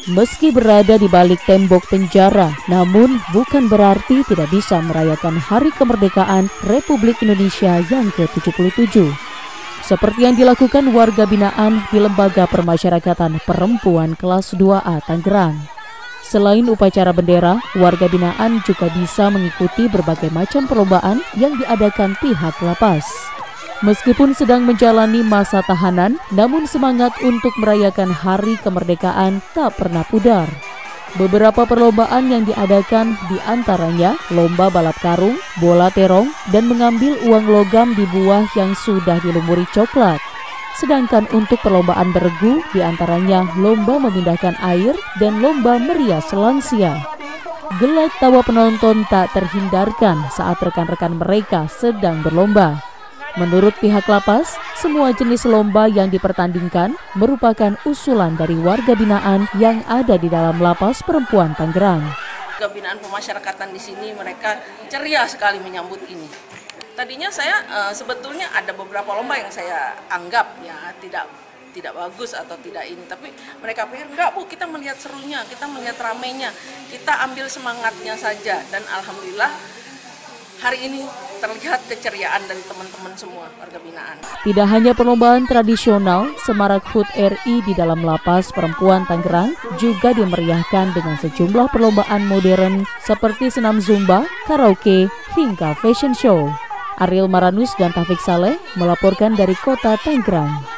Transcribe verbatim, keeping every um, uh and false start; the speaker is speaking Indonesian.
Meski berada di balik tembok penjara, namun bukan berarti tidak bisa merayakan Hari Kemerdekaan Republik Indonesia yang ke tujuh puluh tujuh. Seperti yang dilakukan warga binaan di Lembaga Permasyarakatan Perempuan kelas dua A Tangerang. Selain upacara bendera, warga binaan juga bisa mengikuti berbagai macam perlombaan yang diadakan pihak lapas. Meskipun sedang menjalani masa tahanan, namun semangat untuk merayakan Hari Kemerdekaan tak pernah pudar. Beberapa perlombaan yang diadakan diantaranya lomba balap karung, bola terong, dan mengambil uang logam di buah yang sudah dilumuri coklat. Sedangkan untuk perlombaan beregu diantaranya lomba memindahkan air dan lomba merias lansia. Gelak tawa penonton tak terhindarkan saat rekan-rekan mereka sedang berlomba. Menurut pihak lapas, semua jenis lomba yang dipertandingkan merupakan usulan dari warga binaan yang ada di dalam Lapas Perempuan Tangerang. Warga binaan pemasyarakatan di sini mereka ceria sekali menyambut ini. Tadinya saya uh, sebetulnya ada beberapa lomba yang saya anggap ya tidak tidak bagus atau tidak ini, tapi mereka pikir enggak Bu, kita melihat serunya, kita melihat ramainya, kita ambil semangatnya saja, dan alhamdulillah hari ini terlihat keceriaan dari teman-teman semua warga binaan. Tidak hanya perlombaan tradisional, Semarak H U T R I di dalam Lapas Perempuan Tangerang juga dimeriahkan dengan sejumlah perlombaan modern seperti senam zumba, karaoke, hingga fashion show. Ariel Maranus dan Taufik Saleh melaporkan dari Kota Tangerang.